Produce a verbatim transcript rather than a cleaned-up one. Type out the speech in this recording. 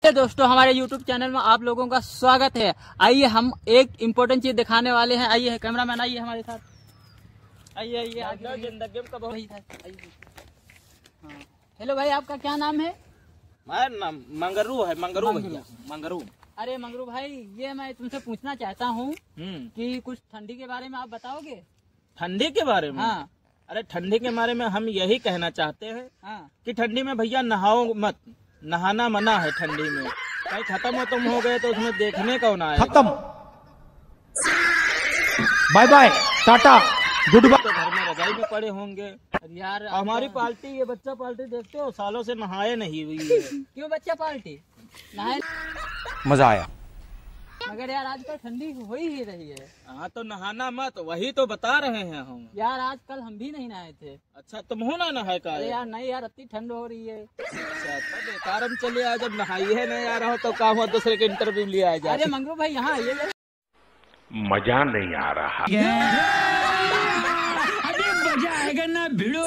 दोस्तों, हमारे YouTube channel में आप लोगों का स्वागत है। आइए हम एक इम्पोर्टेंट चीज दिखाने वाले हैं। आइए कैमरामैन, आइए हमारे साथ, आइए आइए आगे जिंदगी का बहुत है। हाँ, हेलो भाई, आपका क्या नाम है? मेरा नाम मंगरू है। मंगरू भैया, मंगरू। अरे मंगरू भाई, ये मैं तुमसे पूछना चाहता हूँ कि कुछ ठंडी के बारे में आप बताओगे? ठंडी के बारे में? हाँ। अरे ठंडी के बारे में हम यही कहना चाहते हैं हाँ। कि ठंडी में भैया नहाओ मत, नहाना मना है ठंडी में। कहीं खत्म खत्म हो गए तो उसमें देखने कौन आएगा? खत्म, bye bye, tata, good bye. तो घर में रजाई में पड़े होंगे यार। हमारी पार्टी, ये बच्चा पार्टी देखते हो, सालों से नहाए नहीं हुई है। क्यों बच्चा पार्टी नहाए? मजा आया, मगर यार आजकल ठंडी हो ही रही है। हाँ तो नहाना मत, वही तो बता रहे हैं हम। यार आजकल हम भी नहीं नहाए थे। अच्छा, तुम हो ना नहाए का? यार नहीं यार, इतनी ठंड हो रही है। अच्छा, तो बेकार हम चले आए, जब नहाई है नहीं आ रहा हो तो काम हो दूसरे के इंटरव्यू लिया आए। अरे मंगरू भाई यहाँ आइए। मजा नहीं आ रहा। अरे मजा आएगा ना भिड़ो।